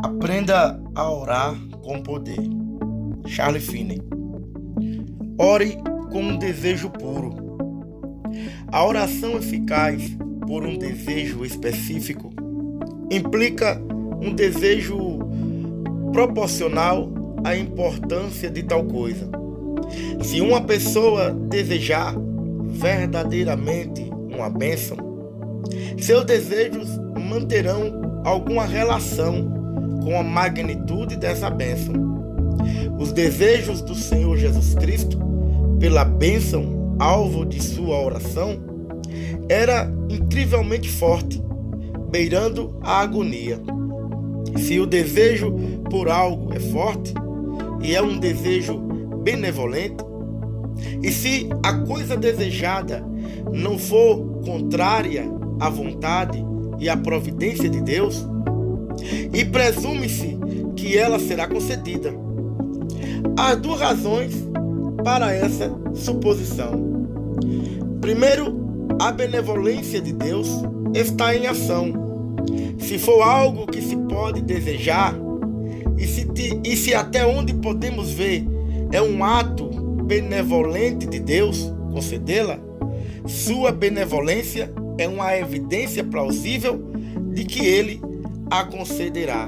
Aprenda a orar com poder. Charles Finney. Ore com um desejo puro. A oração eficaz por um desejo específico implica um desejo proporcional à importância de tal coisa. Se uma pessoa desejar verdadeiramente uma bênção, seus desejos manterão alguma relação com a magnitude dessa bênção. Os desejos do Senhor Jesus Cristo pela bênção alvo de sua oração era incrivelmente forte, beirando a agonia. Se o desejo por algo é forte e é um desejo benevolente, e se a coisa desejada não for contrária à vontade e à providência de Deus, e presume-se que ela será concedida. Há duas razões para essa suposição. Primeiro, a benevolência de Deus está em ação. Se for algo que se pode desejar, e se até onde podemos ver é um ato benevolente de Deus concedê-la, sua benevolência é uma evidência plausível de que Ele a concederá.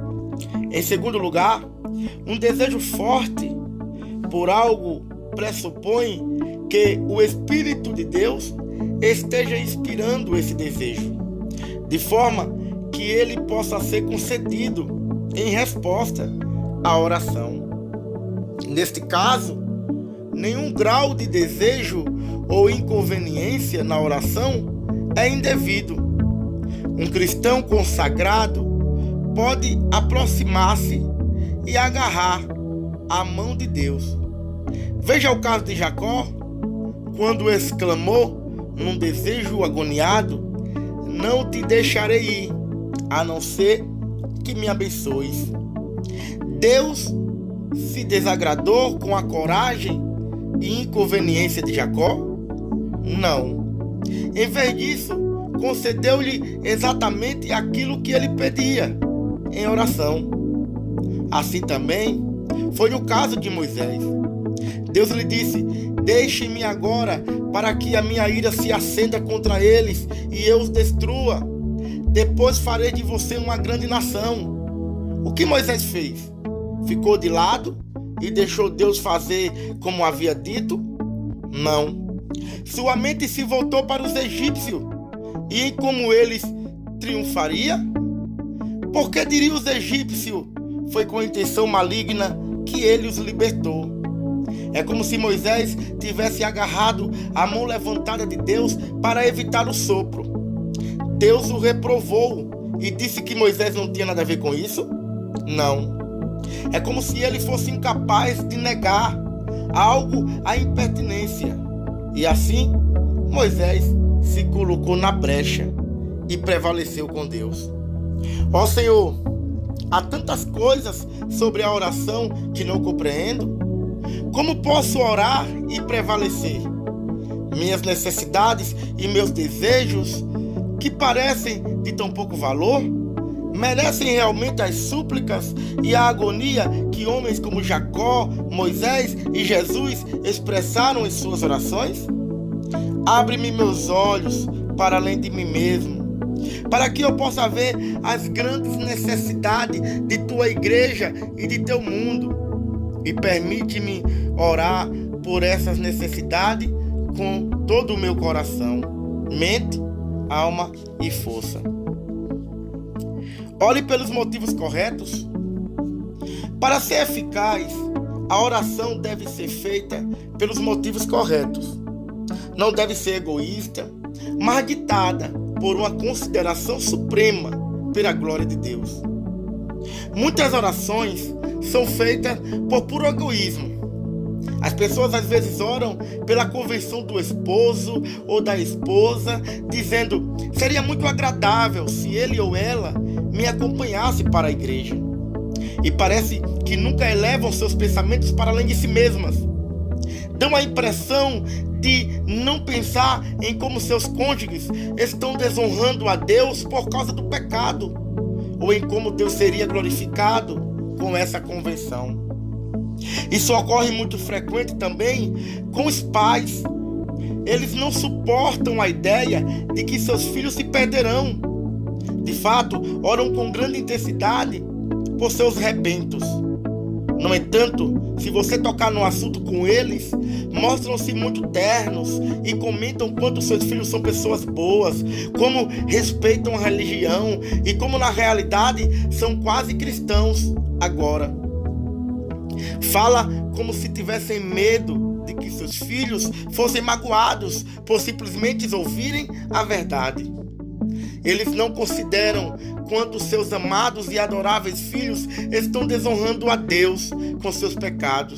Em segundo lugar, um desejo forte por algo pressupõe que o Espírito de Deus esteja inspirando esse desejo, de forma que ele possa ser concedido em resposta à oração. Neste caso, nenhum grau de desejo ou inconveniência na oração é indevido. Um cristão consagrado pode aproximar-se e agarrar a mão de Deus. Veja o caso de Jacó, quando exclamou num desejo agoniado: "Não te deixarei ir, a não ser que me abençoes." Deus se desagradou com a coragem e inconveniência de Jacó? Não. Em vez disso, concedeu-lhe exatamente aquilo que ele pedia em oração. Assim também foi no caso de Moisés. Deus lhe disse: "Deixe-me agora, para que a minha ira se acenda contra eles e eu os destrua. Depois farei de você uma grande nação." O que Moisés fez? Ficou de lado e deixou Deus fazer como havia dito? Não. Sua mente se voltou para os egípcios e em como eles triunfaria? Porque diriam os egípcios: "Foi com intenção maligna que ele os libertou." É como se Moisés tivesse agarrado a mão levantada de Deus para evitar o sopro. Deus o reprovou e disse que Moisés não tinha nada a ver com isso? Não. É como se ele fosse incapaz de negar algo à impertinência. E assim, Moisés se colocou na brecha e prevaleceu com Deus. Ó Senhor, há tantas coisas sobre a oração que não compreendo. Como posso orar e prevalecer? Minhas necessidades e meus desejos, que parecem de tão pouco valor, merecem realmente as súplicas e a agonia que homens como Jacó, Moisés e Jesus expressaram em suas orações? Abre-me meus olhos para além de mim mesmo, para que eu possa ver as grandes necessidades de tua igreja e de teu mundo, e permite-me orar por essas necessidades com todo o meu coração, mente, alma e força. Ore pelos motivos corretos. Para ser eficaz, a oração deve ser feita pelos motivos corretos. Não deve ser egoísta, mas ditada por uma consideração suprema pela glória de Deus. Muitas orações são feitas por puro egoísmo. As pessoas às vezes oram pela conversão do esposo ou da esposa, dizendo: "Seria muito agradável se ele ou ela me acompanhasse para a igreja." E parece que nunca elevam seus pensamentos para além de si mesmas. Dão a impressão de não pensar em como seus cônjuges estão desonrando a Deus por causa do pecado, ou em como Deus seria glorificado com essa convenção. Isso ocorre muito frequente também com os pais. Eles não suportam a ideia de que seus filhos se perderão. De fato, oram com grande intensidade por seus rebentos. No entanto, se você tocar no assunto com eles, mostram-se muito ternos e comentam quanto seus filhos são pessoas boas, como respeitam a religião e como na realidade são quase cristãos agora. Fala como se tivessem medo de que seus filhos fossem magoados por simplesmente ouvirem a verdade. Eles não consideram quanto seus amados e adoráveis filhos estão desonrando a Deus com seus pecados.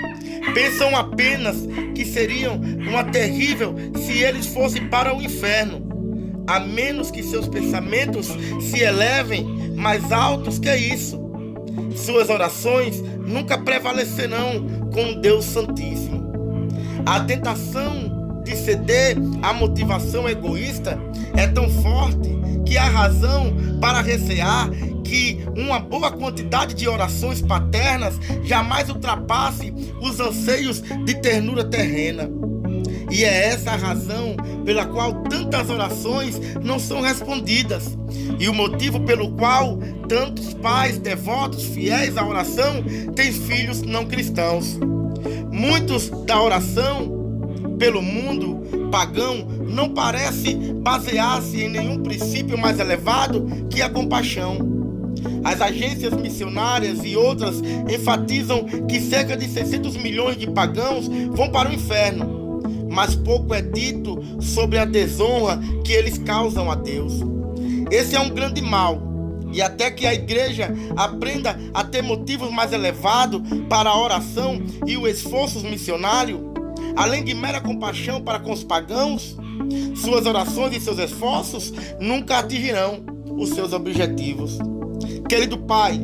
Pensam apenas que seriam uma terrível se eles fossem para o inferno, a menos que seus pensamentos se elevem mais altos que isso. Suas orações nunca prevalecerão com Deus Santíssimo. A tentação de ceder à motivação egoísta é tão forte que há razão para recear que uma boa quantidade de orações paternas jamais ultrapasse os anseios de ternura terrena. E é essa a razão pela qual tantas orações não são respondidas, e o motivo pelo qual tantos pais devotos fiéis à oração têm filhos não cristãos. Muitos da oração pelo mundo pagão não parece basear-se em nenhum princípio mais elevado que a compaixão. As agências missionárias e outras enfatizam que cerca de 600 milhões de pagãos vão para o inferno, mas pouco é dito sobre a desonra que eles causam a Deus. Esse é um grande mal, e até que a igreja aprenda a ter motivos mais elevados para a oração e o esforço missionário, além de mera compaixão para com os pagãos, suas orações e seus esforços nunca atingirão os seus objetivos. Querido Pai,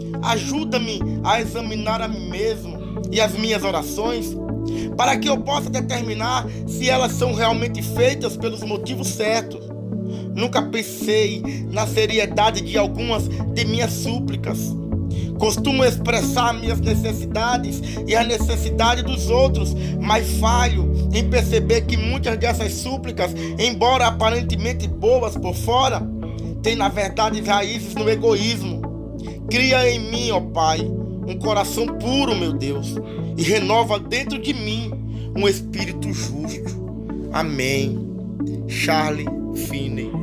ajuda-me a examinar a mim mesmo e as minhas orações, para que eu possa determinar se elas são realmente feitas pelos motivos certos. Nunca pensei na seriedade de algumas de minhas súplicas. Costumo expressar minhas necessidades e a necessidade dos outros, mas falho em perceber que muitas dessas súplicas, embora aparentemente boas por fora, têm na verdade raízes no egoísmo. Cria em mim, ó Pai, um coração puro, meu Deus, e renova dentro de mim um espírito justo. Amém. Charles Finney.